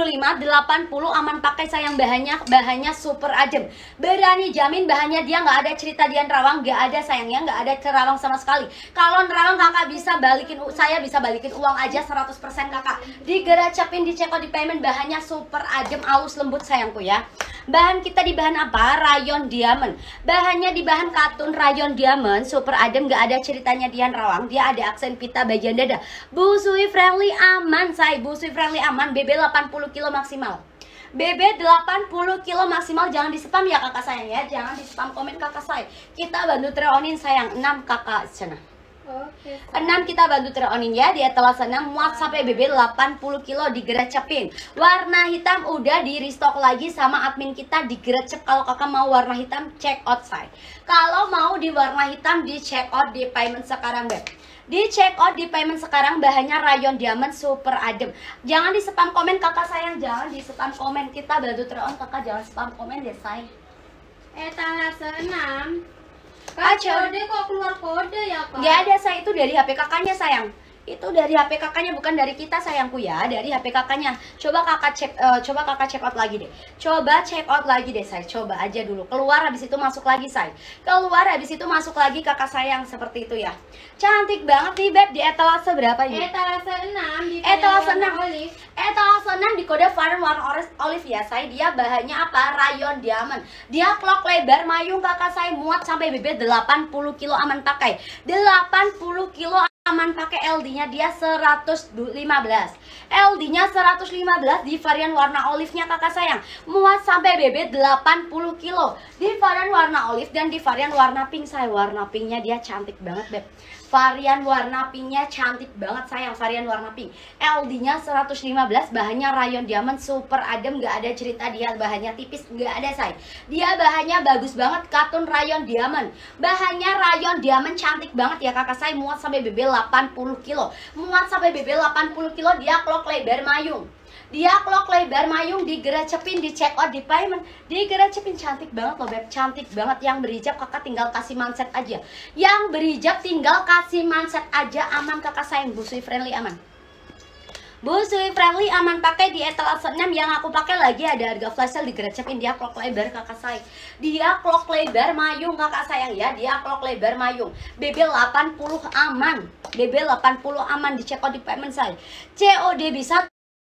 80 aman pakai sayang. Bahannya super adem. Berani jamin bahannya dia nggak ada cerita dia nerawang, nggak ada sayangnya, nggak ada nerawang sama sekali. Kalau nerawang kakak bisa balikin, saya bisa balikin uang aja 100% kakak. Digerecepin, dicek di payment, bahannya super adem, halus lembut sayangku ya. Bahan kita di bahan apa? Rayon diamond. Bahannya di bahan katun rayon diamond, super adem, nggak ada ceritanya dia nerawang. Dia ada aksen pita bagian dada. Busui friendly aman say, busui friendly aman. BB 80 kilo maksimal. BB 80 kilo maksimal. Jangan di spam ya kakak sayang ya. Jangan di spam komen kakak say. Kita bantu treonin sayang. 6 kakak sana. Oke. 6 kita bantu treonin ya. Di etalase 6 muat sampai BB 80 kilo digerecepin. Warna hitam udah di restock lagi sama admin kita, digerecep. Kalau kakak mau warna hitam check out say. Kalau mau di warna hitam di check out di payment sekarang beb. Di check out di payment sekarang, bahannya rayon diamond super adem. Jangan di spam komen kakak sayang, jangan di spam komen. Kita bantu treon kakak, jangan spam komen deh say. Etalase 6. Kacau. Kode kok keluar kode ya kak? Gak ada say, itu dari HP kakaknya sayang. Itu dari HP kakaknya, bukan dari kita sayangku ya. Dari HP kakaknya. Coba kakak check out lagi deh. Coba check out lagi deh say. Coba aja dulu. Keluar habis itu masuk lagi say. Keluar habis itu masuk lagi kakak sayang, seperti itu ya. Cantik banget nih beb. Di etalase berapa ini? Etalase 6 di Etalase warna 6. olive. Etalase 6 di kode varian warna olive ya say. Dia bahannya apa? Rayon diamond. Dia clock lebar mayung kakak say, muat sampai BB 80 kilo aman pakai. 80 kilo aman pakai. LD-nya dia 115. LD-nya 115 di varian warna olive-nya kakak sayang. Muat sampai BB 80 kilo. Di varian warna olive dan di varian warna pink say. Warna pinknya dia cantik banget beb. Varian warna pinknya cantik banget sayang. Varian warna pink. LD-nya 115. Bahannya rayon diamond super adem. Gak ada cerita dia bahannya tipis. Gak ada say. Dia bahannya bagus banget. Katun rayon diamond. Bahannya rayon diamond cantik banget ya kakak saya. Muat sampai BB 80 kilo. Muat sampai BB 80 kilo. Dia clock lebar mayung. Dia clock lebar mayung, digerecepin, di check out di payment, digerecepin. Cantik banget loh beb, cantik banget. Yang berhijab kakak tinggal kasih manset aja. Yang berhijab tinggal kasih manset aja. Aman kakak sayang, busui friendly aman. Busui friendly aman pakai di etalase 6. Yang aku pakai lagi ada harga flash sale, digerecepin. Dia clock lebar kakak sayang. Dia clock lebar mayung kakak sayang ya. Dia clock lebar mayung. BB 80 aman. BB 80 aman, di check out di payment saya. COD bisa.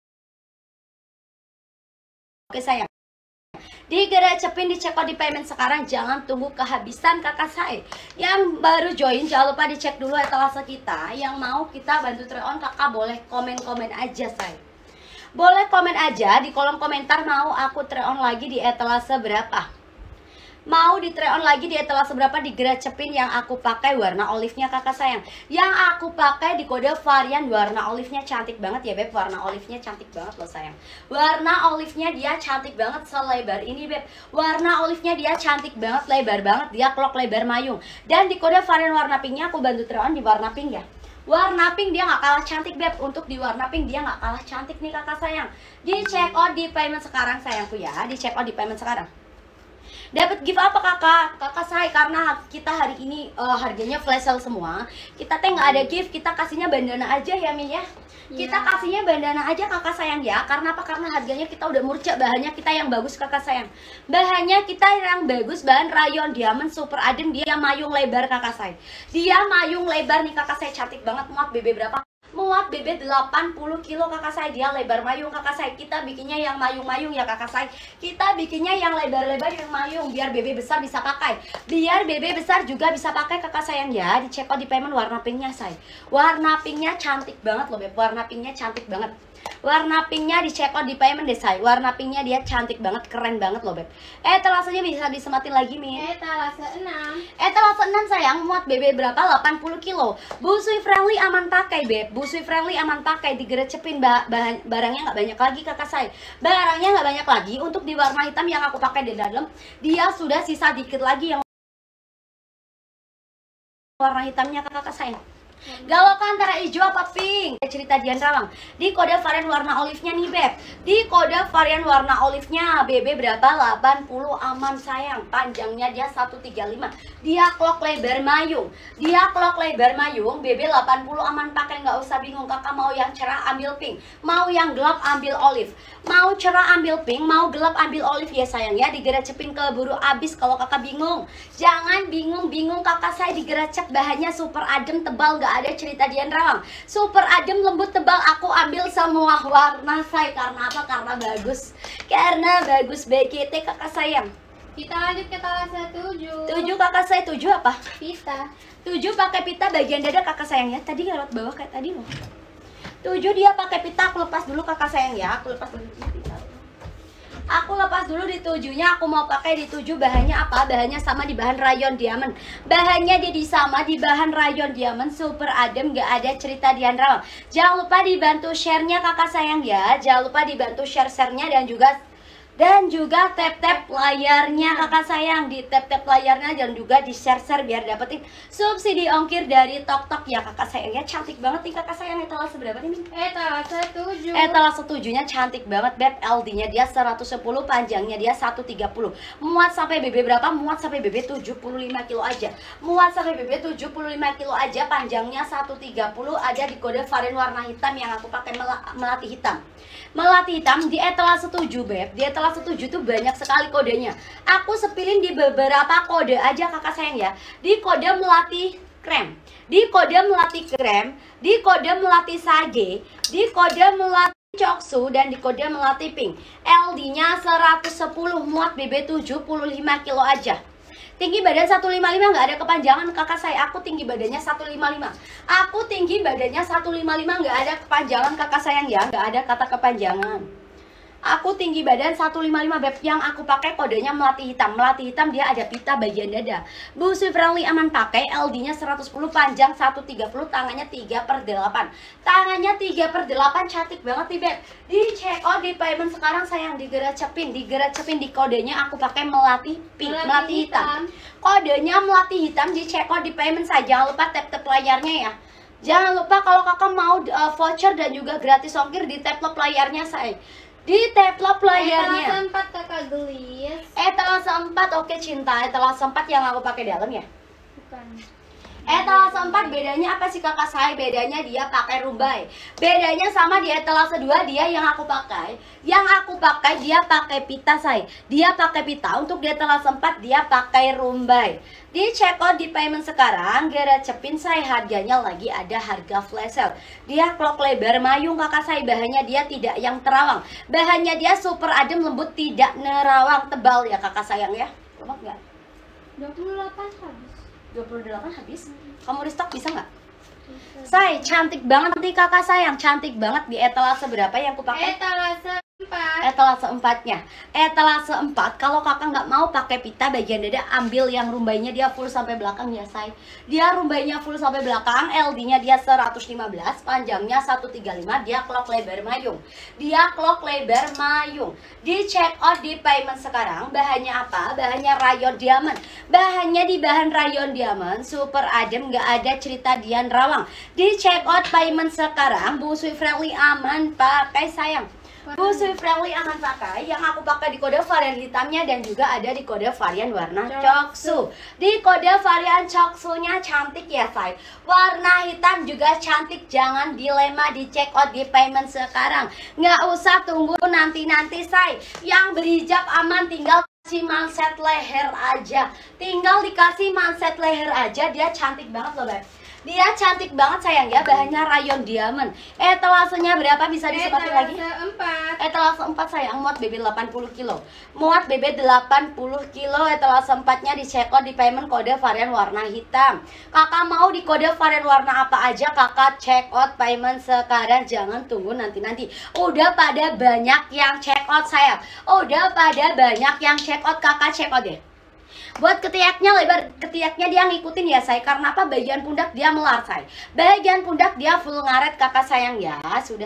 Oke sayang. Digerecepin, di check out di payment sekarang. Jangan tunggu kehabisan kakak saya. Yang baru join jangan lupa dicek dulu etalase kita. Yang mau kita bantu try on kakak boleh komen-komen aja say. Boleh komen aja di kolom komentar mau aku try on lagi di etalase berapa. Mau di try on lagi di etalase berapa, digerecepin. Yang aku pakai warna olive-nya kakak sayang. Yang aku pakai di kode varian warna olive-nya cantik banget ya beb. Warna olive-nya cantik banget loh sayang. Warna olive-nya dia cantik banget, selebar ini beb. Warna olive-nya dia cantik banget, lebar banget. Dia clock lebar mayung. Dan di kode varian warna pink-nya aku bantu try on di warna pink ya. Warna pink dia nggak kalah cantik beb. Untuk di warna pink dia nggak kalah cantik nih kakak sayang. Di check out di payment sekarang sayangku ya. Di check out di payment sekarang. Dapat gift apa kakak? Kakak saya karena kita hari ini harganya flash sale semua. Kita teh nggak ada gift, kita kasihnya bandana aja ya Min ya. Kita kasihnya bandana aja kakak sayang ya. Karena apa? Karena harganya kita udah murca, bahannya kita yang bagus kakak sayang. Bahannya kita yang bagus, bahan rayon diamond super adem. Dia mayung lebar kakak saya. Dia mayung lebar nih kakak saya, cantik banget. Muat BB berapa? Muat BB 80 kilo kakak saya. Dia lebar mayung kakak saya. Kita bikinnya yang mayung-mayung ya kakak saya. Kita bikinnya yang lebar-lebar, yang mayung, biar BB besar bisa pakai. Biar BB besar juga bisa pakai kakak sayang ya. Di check out di payment warna pinknya say. Warna pinknya cantik banget loh beb. Warna pinknya cantik banget. Warna pinknya di check out di payment deh say. Warna pinknya dia cantik banget, keren banget loh beb. Etalasenya bisa disematin lagi Min. Etalase 6. Etalase 6 sayang. Muat BB berapa? 80 kilo. Busui friendly aman pakai beb. Busui friendly aman pakai, digerecepin. Barangnya nggak banyak lagi kakak saya. Barangnya nggak banyak lagi. Untuk di warna hitam yang aku pakai di dalam, dia sudah sisa dikit lagi yang warna hitamnya kakak sayang. Galokan antara hijau apa pink? Cerita Dian Rawang. Di kode varian warna olive-nya nih, Beb. Di kode varian warna olive-nya, BB berapa? 80 aman sayang. Panjangnya dia 135. Dia clock lebar mayung. Dia clock lebar mayung, BB 80 aman, pakai nggak usah bingung. Kakak mau yang cerah ambil pink, mau yang gelap ambil olive. Mau cerah ambil pink, mau gelap ambil olive ya sayang ya. Digerecepin keburu abis kalau kakak bingung. Jangan bingung-bingung kakak, saya digerecep, bahannya super adem, tebal, nggak ada cerita Dian Rawang. Super adem, lembut, tebal, aku ambil semua warna saya. Karena apa? Karena bagus. Karena bagus BKT kakak sayang. Kita lanjut ke talasa 7. 7 kakak saya, 7 apa? Pita. 7 pakai pita bagian dada kakak sayang ya. Tadi lewat bawah kayak tadi loh. 7 dia pakai pita, aku lepas dulu kakak sayang ya. Aku lepas dulu pita. Aku lepas dulu di 7-nya, aku mau pakai di 7 bahannya apa? Bahannya sama di bahan rayon diamond. Bahannya dia sama di bahan rayon diamond, super adem, gak ada cerita Dian Rawang. Jangan lupa dibantu share-nya kakak sayang ya. Jangan lupa dibantu share-nya dan juga tap-tap layarnya kakak sayang. Di tap-tap layarnya dan juga di share-share biar dapetin subsidi ongkir dari Tok Tok ya kakak sayang ya. Cantik banget nih kakak sayang. Etalase berapa nih? Talasa 7. Etalase 7-nya cantik banget Beb. LD-nya dia 110, panjangnya dia 130. Muat sampai BB berapa? Muat sampai BB 75 kilo aja. Muat sampai BB 75 kilo aja, panjangnya 130. Ada di kode varian warna hitam yang aku pakai melati hitam. Melati hitam di etalase 7 Beb. Di etalase 7 tuh banyak sekali kodenya. Aku sepilin di beberapa kode aja kakak sayang ya. Di kode melati krem, di kode melati krem, di kode melati sage, di kode melati coksu, dan di kode melati pink. LD-nya 110, muat BB 75 kilo aja. Tinggi badan 155, nggak ada kepanjangan kakak saya. Aku tinggi badannya 155. Aku tinggi badannya 155, nggak ada kepanjangan kakak sayang ya. Nggak ada kata kepanjangan. Aku tinggi badan 155 Beb. Yang aku pakai kodenya melati hitam. Melati hitam dia ada pita bagian dada. Busui friendly, aman pakai. LD-nya 110, panjang 130, tangannya 3/8. Tangannya 3/8, cantik banget nih Beb. Di check out di payment sekarang sayang, digerecepin di kodenya aku pakai melati pink, melati hitam. Kodenya melati hitam di check out di payment saja. Jangan lupa tap layarnya ya. Jangan lupa kalau kakak mau voucher dan juga gratis ongkir, di tap layarnya saya. Di tap layarnya. Etalase 4 kakak gelis. Etalase 4, oke cinta. Etalase 4 yang aku pakai dalam ya. Bukan. Etalase 4 bedanya apa sih kakak saya? Bedanya dia pakai rumbai. Bedanya sama di etalase 2 dia yang aku pakai. Yang aku pakai dia pakai pita say. Dia pakai pita. Untuk di etalase 4 dia pakai rumbai. Di check out di payment sekarang, gerecepin saya, harganya lagi ada harga flash sale. Dia clock lebar mayung kakak saya. Bahannya dia tidak yang terawang. Bahannya dia super adem, lembut, tidak nerawang, tebal ya kakak sayang ya. Lemot nggak? 28 habis. 28 habis. Kamu restock bisa nggak? Say, cantik banget nih kakak sayang. Cantik banget. Di etalase berapa yang aku pakai? Etalase 4. Etalase 4-nya. Etalase 4, kalau kakak nggak mau pakai pita bagian dada, ambil yang rumbainya dia full sampai belakang ya say. Dia rumbainya full sampai belakang. LD-nya dia 115, panjangnya 135. Dia clock lebar mayung. Dia clock lebar mayung. Di check out di payment sekarang, bahannya apa? Bahannya rayon diamond. Bahannya di bahan rayon diamond, super adem, nggak ada cerita Dian Rawang. Di check out payment sekarang, busui friendly, aman pakai sayang. Busui friendly, aman pakai. Yang aku pakai di kode varian hitamnya dan juga ada di kode varian warna coksu. Di kode varian coksunya cantik ya say. Warna hitam juga cantik. Jangan dilema, di check out di payment sekarang. Nggak usah tunggu nanti-nanti say. Yang berhijab aman, tinggal kasih manset leher aja. Tinggal dikasih manset leher aja. Dia cantik banget loh Beb. Dia cantik banget sayang ya. Bahannya rayon diamond. Etalasenya berapa bisa disebutin lagi? Etalase 4. Etalase 4 sayang, muat BB 80 kilo. Muat BB 80 kilo. Etalase 4-nya di check out di payment kode varian warna hitam. Kakak mau di kode varian warna apa aja, kakak check out payment sekarang. Jangan tunggu nanti-nanti. Udah pada banyak yang check out sayang. Udah pada banyak yang check out, kakak check out deh. Buat ketiaknya lebar, ketiaknya dia ngikutin ya say. Karena apa? Bagian pundak dia melar say. Bagian pundak dia full ngaret kakak sayang ya. Sudah.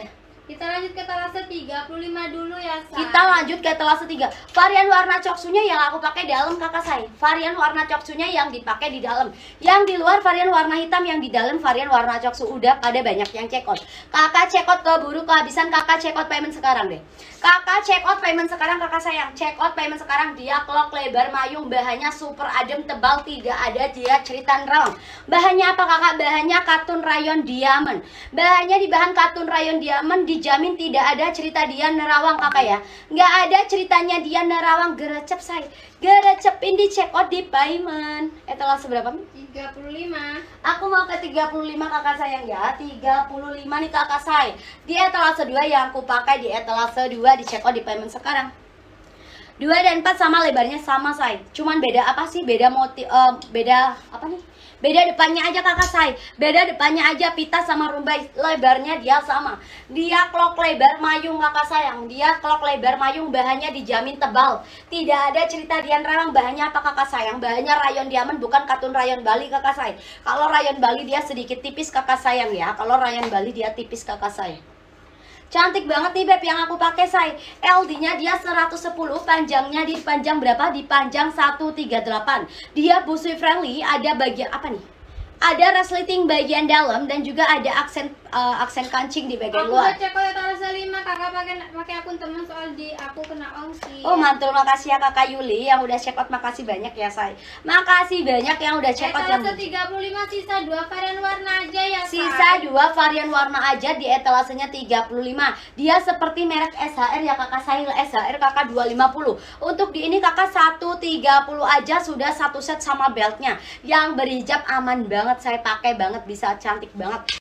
Kita lanjut ke etalase 35 dulu ya, Say. Kita lanjut ke etalase 3. Varian warna coksunya yang aku pakai dalam kakak Say. Varian warna coksunya yang dipakai di dalam. Yang di luar varian warna hitam, yang di dalam varian warna coksu. Udah pada banyak yang check out. Kakak check out keburu kehabisan, kakak check out payment sekarang deh. Kakak check out payment sekarang kakak sayang. Check out payment sekarang. Dia clock lebar mayung, bahannya super adem tebal, tidak ada dia cerita nerawang. Bahannya apa kakak? Bahannya katun rayon diamond. Bahannya di bahan katun rayon diamond, dijamin tidak ada cerita dia nerawang kakak ya. Nggak ada ceritanya dia nerawang. Gerecep Say, gerecepin di check out di payment. Etalase berapa? 35. Aku mau ke 35 kakak sayang ya. 35 nih kakak Say. Di etalase 2 yang aku pakai di etalase 2 di check out di payment sekarang. 2 dan 4 sama, lebarnya sama Say. Cuman beda apa sih? Beda motif, beda apa nih? Beda depannya aja kakak Say. Beda depannya aja, pita sama rumbai. Lebarnya dia sama. Dia clock lebar mayung kakak sayang. Dia clock lebar mayung, bahannya dijamin tebal. Tidak ada cerita dia nerawang. Bahannya apa kakak sayang? Bahannya rayon diamond, bukan katun rayon Bali kakak Say. Kalau rayon Bali dia sedikit tipis kakak sayang ya. Kalau rayon Bali dia tipis kakak sayang. Cantik banget nih beb yang aku pakai Say. LD-nya dia 110, panjangnya di panjang berapa? Di panjang 138. Dia busui friendly, ada bagian apa nih? Ada resleting bagian dalam dan juga ada aksen kancing di bagian Aku luar. udah cek kalau etalase 5, kakak pakai akun teman soal di aku kena ongsi. Oh mantul, makasih ya kakak Yuli yang udah check out, makasih banyak ya Say. Makasih banyak yang udah check out. Etalase 35 sisa 2 varian warna aja ya, Say. Sisa 2 varian warna aja di etalasenya 35. Dia seperti merek SHR ya kakak Say, SHR kakak 250. Untuk di ini kakak 130 aja sudah satu set sama beltnya. Yang berhijab aman banget, saya pakai banget, bisa cantik banget.